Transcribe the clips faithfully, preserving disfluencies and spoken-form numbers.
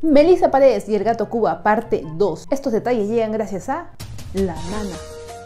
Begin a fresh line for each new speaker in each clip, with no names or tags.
Melissa Paredes y el gato Cuba, parte dos. Estos detalles llegan gracias a la nana.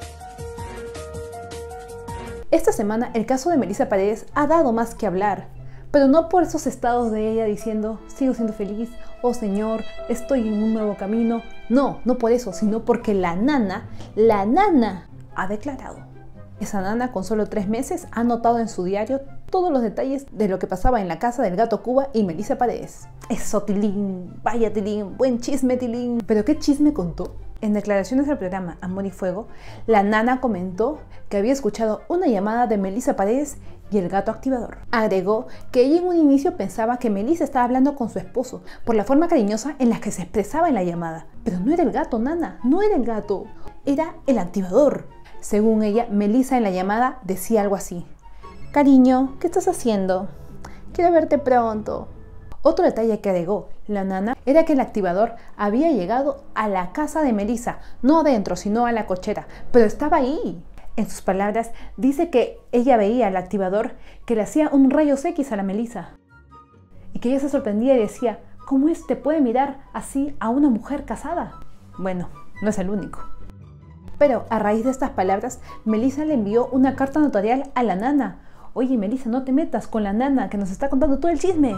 Esta semana el caso de Melissa Paredes ha dado más que hablar, pero no por esos estados de ella diciendo sigo siendo feliz, oh señor, estoy en un nuevo camino. No, no por eso, sino porque la nana, la nana ha declarado. Esa nana con solo tres meses ha anotado en su diario todos los detalles de lo que pasaba en la casa del gato Cuba y Melissa Paredes. Eso, Tilín, vaya Tilín, buen chisme Tilín. ¿Pero qué chisme contó? En declaraciones del programa Amor y Fuego, la nana comentó que había escuchado una llamada de Melissa Paredes y el gato activador. Agregó que ella en un inicio pensaba que Melissa estaba hablando con su esposo por la forma cariñosa en la que se expresaba en la llamada. Pero no era el gato, nana, no era el gato, era el activador. Según ella, Melissa en la llamada decía algo así: cariño, ¿qué estás haciendo? Quiero verte pronto. Otro detalle que agregó la nana era que el activador había llegado a la casa de Melissa, no adentro, sino a la cochera, pero estaba ahí. En sus palabras, dice que ella veía al activador que le hacía un rayos X a la Melissa y que ella se sorprendía y decía: ¿cómo este puede mirar así a una mujer casada? Bueno, no es el único. Pero a raíz de estas palabras, Melissa le envió una carta notarial a la nana. Oye, Melissa, no te metas con la nana que nos está contando todo el chisme.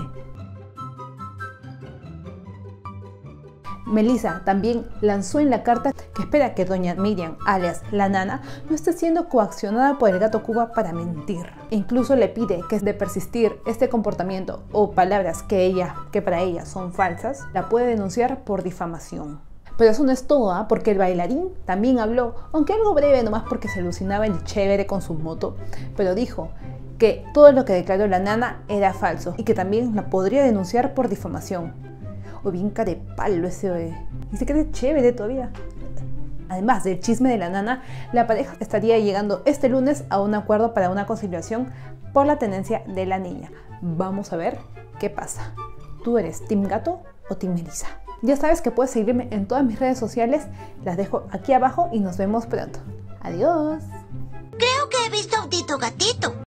Melissa también lanzó en la carta que espera que doña Miriam, alias la nana, no esté siendo coaccionada por el gato Cuba para mentir. E incluso le pide que de persistir este comportamiento o palabras que ella, que para ella son falsas, la puede denunciar por difamación. Pero eso no es todo, ¿eh? Porque el bailarín también habló, aunque algo breve nomás porque se alucinaba el chévere con su moto, pero dijo que todo lo que declaró la nana era falso y que también la podría denunciar por difamación. O bien carepalo ese oe. Y se cree chévere todavía. Además del chisme de la nana, la pareja estaría llegando este lunes a un acuerdo para una conciliación por la tenencia de la niña. Vamos a ver qué pasa. ¿Tú eres Team Gato o Team Melissa? Ya sabes que puedes seguirme en todas mis redes sociales. Las dejo aquí abajo y nos vemos pronto. Adiós.
Creo que he visto a un Tito Gatito.